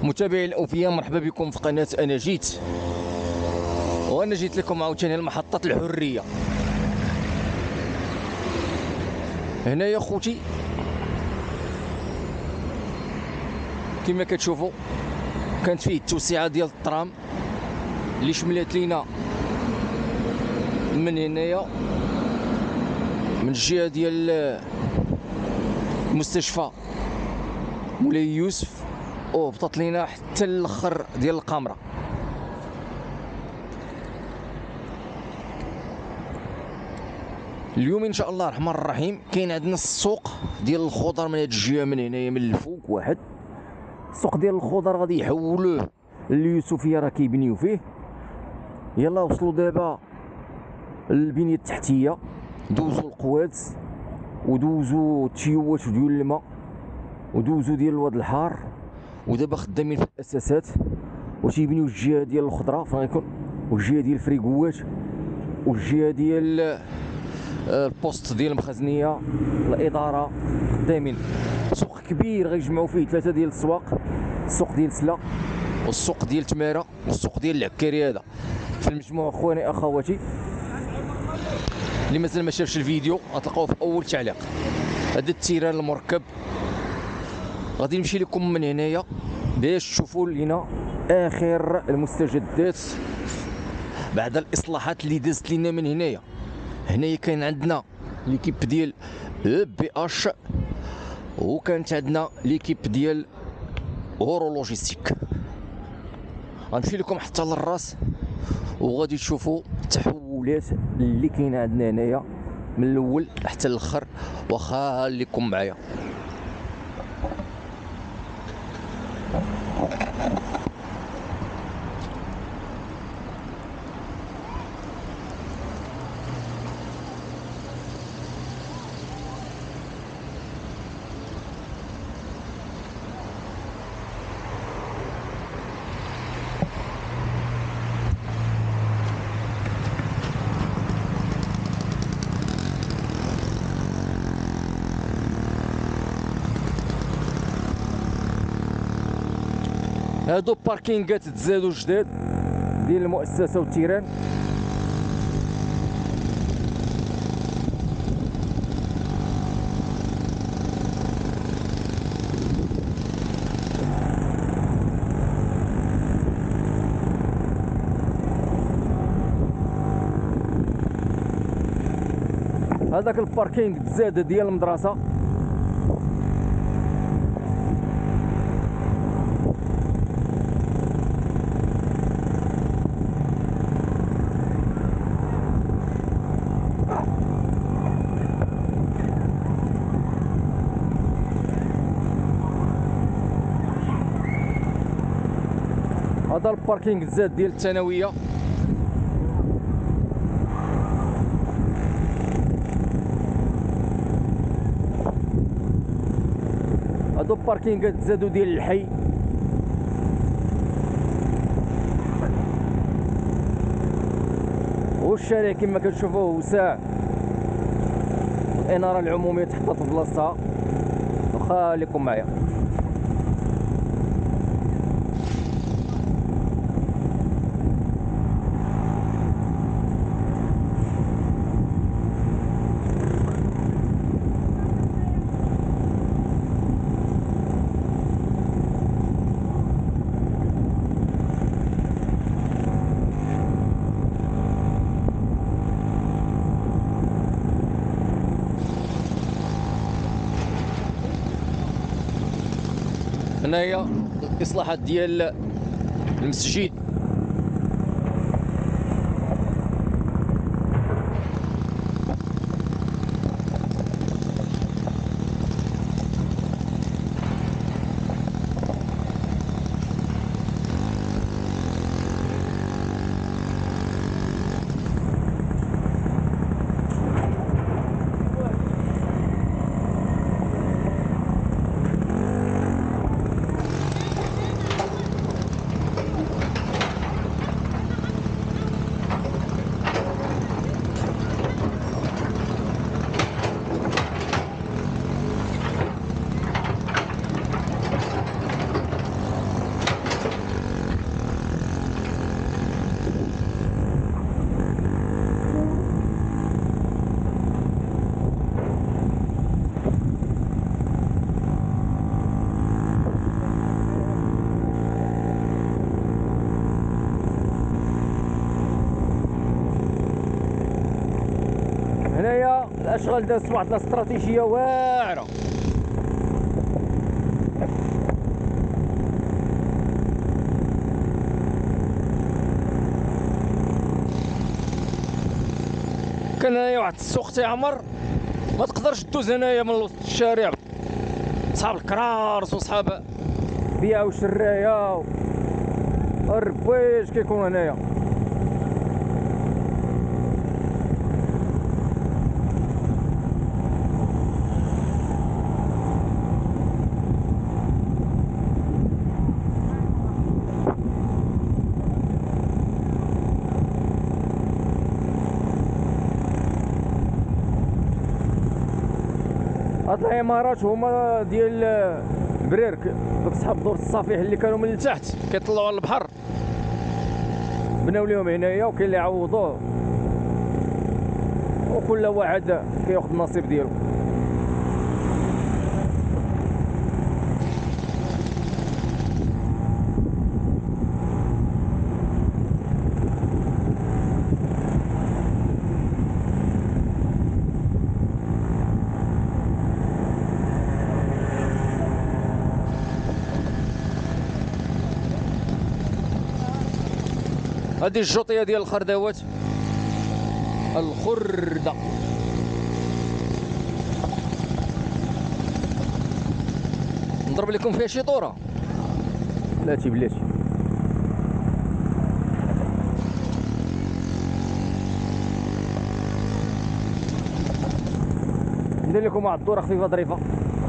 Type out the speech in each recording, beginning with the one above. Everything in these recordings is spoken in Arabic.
متابعي الأوفياء، مرحبا بكم في قناة أنا جيت. وأنا جيت لكم عاوتاني المحطة الحرية. هنا يا خوتي كما كتشوفوا كانت فيه التوسعة ديال الترام اللي شملات لينا من هنايا من الجهة ديال المستشفى مولاي يوسف، وهبطت لينا حتى الاخر ديال القامرة. اليوم ان شاء الله الرحمن الرحيم كاين عندنا السوق ديال الخضر من هاد الجهه من هنايا من الفوق واحد. السوق ديال الخضر غادي يحولوه لليوسفيه، راه كيبنيو فيه. يلا وصلوا دابا للبنيه التحتيه، دوزوا القوادس ودوزوا التيوات ديال الماء ودوزوا ديال الواد الحار، ودابا خدامين في الاساسات وتيبنيو الجهه ديال الخضره فين غيكون، والجهه ديال الفريكوات، والجهه ديال البوست ديال المخزنيه، الاداره خدامين. سوق كبير غيجمعوا فيه ثلاثه ديال السواق: السوق ديال سلا والسوق ديال تماره والسوق ديال العكاري. هذا في المجموع اخواني اخواتي. اللي مازال ما شافش الفيديو غتلقاوه في اول تعليق. هذا التيران المركب غادي نمشي لكم من هنايا باش تشوفوا لينا اخر المستجدات بعد الاصلاحات اللي دازت لينا من هنايا. هنايا كاين عندنا ليكيب ديال بي اش، وكانت عندنا ليكيب ديال اورو لوجيستيك. غنمشي لكم حتى للراس وغادي تشوفوا التحولات اللي كاينه عندنا هنايا من الاول حتى الاخر. وخليكم معايا. هادو باركينغات تزادوا جداد ديال المؤسسه والتيران. هذاك الباركينغ تزاد ديال المدرسه. هذا الباركينغ الزاد ديال الثانويه. هادو باركينغات زادو ديال الحي. والشارع كما كتشوفوه وسع، الاناره العموميه تحطات في بلاصتها. وخليكم معايا. هنايا الاصلاحات ديال المسجد. اشغال دازت واحد الاستراتيجيه واعره. كان هنايا واحد السوق تيعمر ما تقدرش دوز هنايا من وسط الشارع، صحاب الكرارس وصحاب بيع وشرايه الربيج كيكون هنايا. هاد العمارات هما ديال بريرك، دوك صحاب دور الصفيح اللي كانوا من التحت كيطلعوا على البحر، بناو ليهم هنايا وكاين اللي عوضوه، وكل واحد كياخد النصيب ديالو. هذه الجوطيه ديال الخردوات، الخرده. نضرب لكم فيها شي طوره. بلاتي بلاتي ندير لكم واحد الدوره خفيفه ظريفه.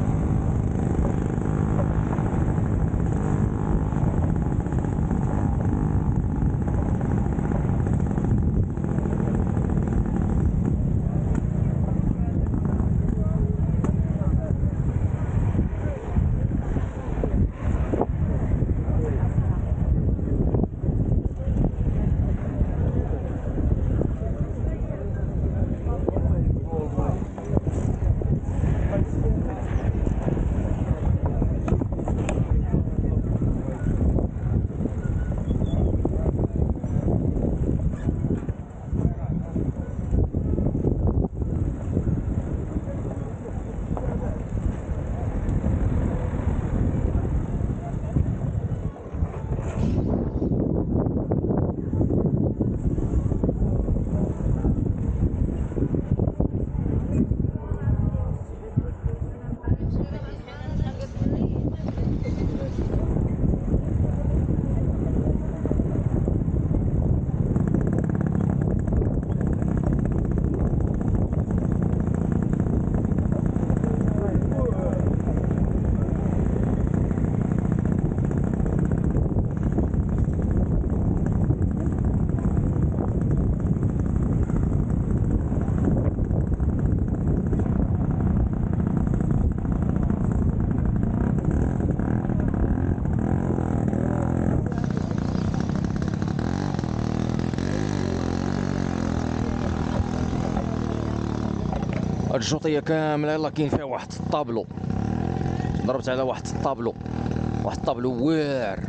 هاد الجوطيه كامله يلاه كاين فيها واحد الطابلو، ضربت على واحد الطابلو، واحد الطابلو واعر.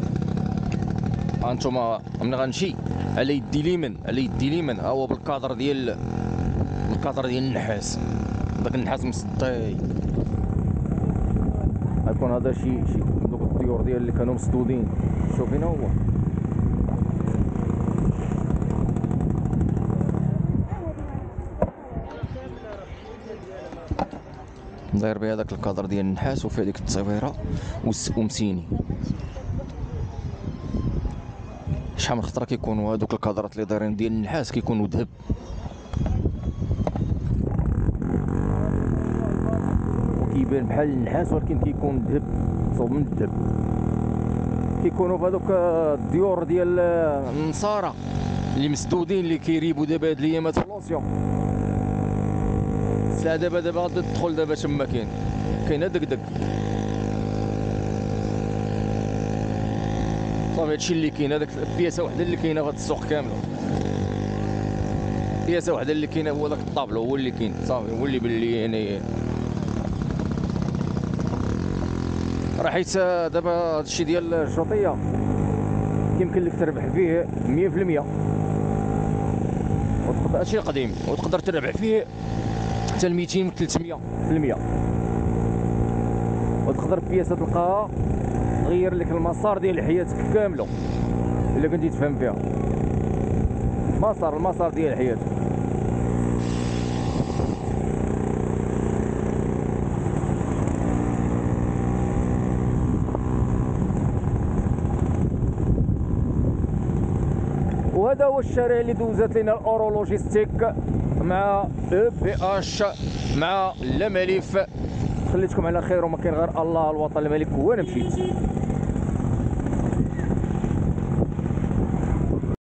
هانتوما ملي غنمشي على يدي اليمين، على يدي اليمين ها هو بالكادر ديال النحاس، داك النحاس مصدي. غيكون هذا شي دوك الطيور ديال اللي كانوا مسدودين. شوف هنا هو داير بها داك الكادر ديال النحاس وفيه ديك التصويره ومسيني. شحال من خطره كيكونوا هادوك الكادرات اللي دايرين ديال النحاس كيكونوا ذهب، وكيبان بحال النحاس ولكن كيكون ذهب، صوب من الذهب. كيكونوا في هادوك الديور ديال النصارى اللي مسدودين اللي كيريبوا دابا هاد الايامات في لوسيون. لا دابا غادي تدخل دابا تما كاين دقدق. صافي هادشي اللي كاين، هذاك بياسه وحده اللي كاينه في هاد السوق كامله، بياسه وحده اللي كاينه هو داك الطابلو هو اللي كاين. صافي هو اللي باللي يعني راه حيت دابا هادشي ديال الجوطيه كيمكن لك تربح فيه 100%. هادشي القديم وتقدر تربح فيه حتى ل 200 و 300%. وتقدر بياسه تلقاها تغير لك المسار ديال حياتك كامله الا كنتي تفهم فيها. المسار ديال حياتك. وهذا هو الشارع اللي دوزات لنا الاورولوجيستيك مع او بي اش مع لا ملف. خليتكم على خير، وما كاين غير الله الوطن الملك، وانا مشيت.